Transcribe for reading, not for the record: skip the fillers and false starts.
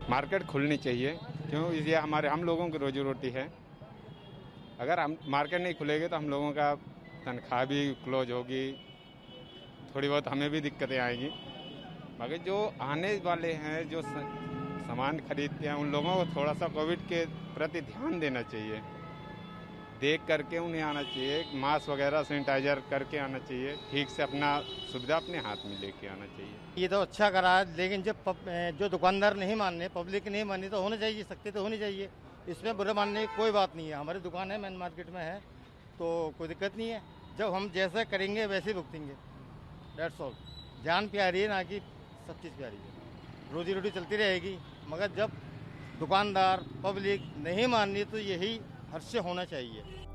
Market खुलनी चाहिए, क्यों ये हमारे हम लोगों की रोजी रोटी है। अगर हम मार्केट नहीं खुलेगी तो हम लोगों का तनख्वाह भी क्लोज होगी, थोड़ी बहुत हमें भी दिक्कतें आएंगी। मगर जो आने वाले हैं, जो सामान खरीदते हैं, उन लोगों को थोड़ा सा कोविड के प्रति ध्यान देना चाहिए, देख करके उन्हें आना चाहिए, मास्क वगैरह सैनिटाइजर करके आना चाहिए, ठीक से अपना सुविधा अपने हाथ में लेके आना चाहिए। ये तो अच्छा करा है, लेकिन जब जो दुकानदार नहीं मानने, पब्लिक नहीं माननी, तो होना चाहिए, सख्ती तो होनी चाहिए। इसमें बुरा मानने की कोई बात नहीं है। हमारी दुकान है, मेन मार्केट में है, तो कोई दिक्कत नहीं है। जब हम जैसे करेंगे वैसे ही भुगतेंगे, डेट्स ऑल। जान प्यारी है ना कि सब चीज़ प्यारी है, रोजी रोटी चलती रहेगी। मगर जब दुकानदार पब्लिक नहीं माननी, तो यही हर्ष से होना चाहिए।